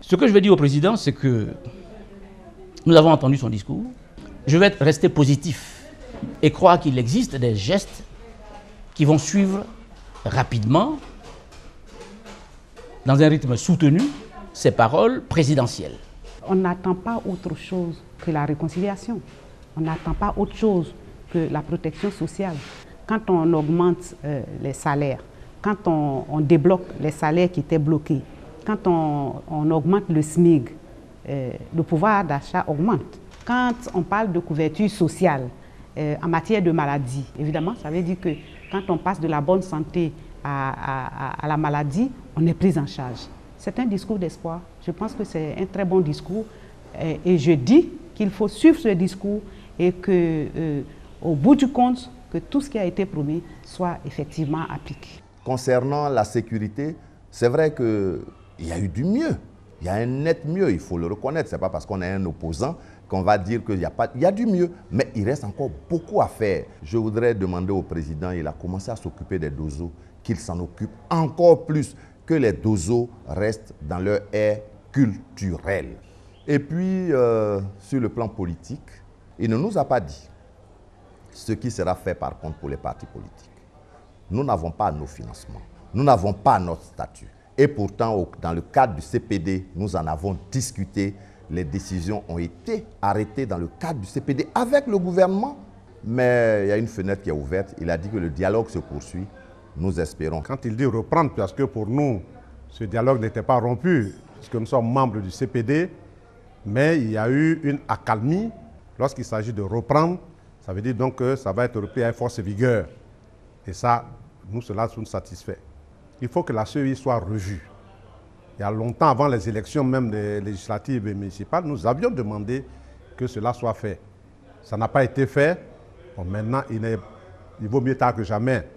Ce que je vais dire au président, c'est que nous avons entendu son discours. Je vais rester positif et croire qu'il existe des gestes qui vont suivre rapidement, dans un rythme soutenu, ces paroles présidentielles. On n'attend pas autre chose que la réconciliation. On n'attend pas autre chose que la protection sociale. Quand on augmente les salaires, quand on débloque les salaires qui étaient bloqués, quand on augmente le SMIC, le pouvoir d'achat augmente. Quand on parle de couverture sociale en matière de maladie, évidemment, ça veut dire que quand on passe de la bonne santé à la maladie, on est pris en charge. C'est un discours d'espoir. Je pense que c'est un très bon discours. Et je dis qu'il faut suivre ce discours et qu'au bout du compte, que tout ce qui a été promis soit effectivement appliqué. Concernant la sécurité, c'est vrai qu'il y a eu du mieux. Il y a un net mieux, il faut le reconnaître. Ce n'est pas parce qu'on est un opposant qu'on va dire qu'il n'y a pas... Il y a du mieux, mais il reste encore beaucoup à faire. Je voudrais demander au président, il a commencé à s'occuper des dozos, qu'il s'en occupe encore plus, que les dozos restent dans leur ère culturelle. Et puis, sur le plan politique, il ne nous a pas dit ce qui sera fait par contre pour les partis politiques. Nous n'avons pas nos financements, nous n'avons pas notre statut. Et pourtant, dans le cadre du CPD, nous en avons discuté. Les décisions ont été arrêtées dans le cadre du CPD avec le gouvernement. Mais il y a une fenêtre qui est ouverte. Il a dit que le dialogue se poursuit. Nous espérons. Quand il dit reprendre, parce que pour nous, ce dialogue n'était pas rompu, puisque nous sommes membres du CPD, mais il y a eu une accalmie lorsqu'il s'agit de reprendre. Ça veut dire donc que ça va être repris avec force et vigueur. Et ça, nous, cela nous satisfait. Il faut que la CEI soit revue. Il y a longtemps, avant les élections même des législatives et municipales, nous avions demandé que cela soit fait. Ça n'a pas été fait. Bon, maintenant, il vaut mieux tard que jamais.